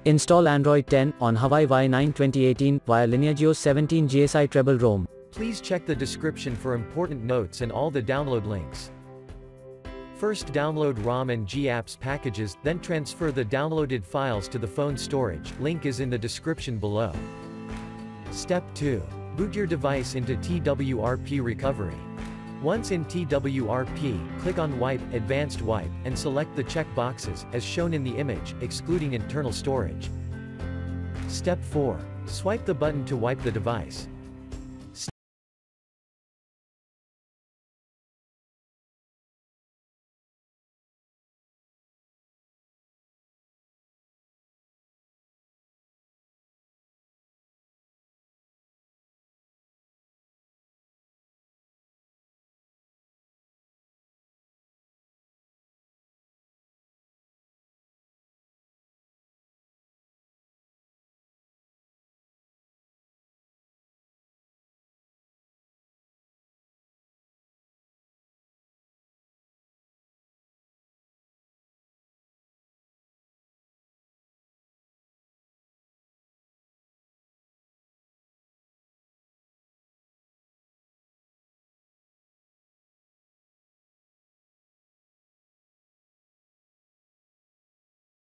Install Android 10 on Huawei Y9 2018 via LineageOS 17 GSI Treble ROM. Please check the description for important notes and all the download links. First download ROM and GApps packages, then transfer the downloaded files to the phone storage, link is in the description below. Step 2. Boot your device into TWRP recovery. Once in TWRP, click on Wipe, Advanced Wipe, and select the check boxes, as shown in the image, excluding internal storage. Step 4. Swipe the button to wipe the device.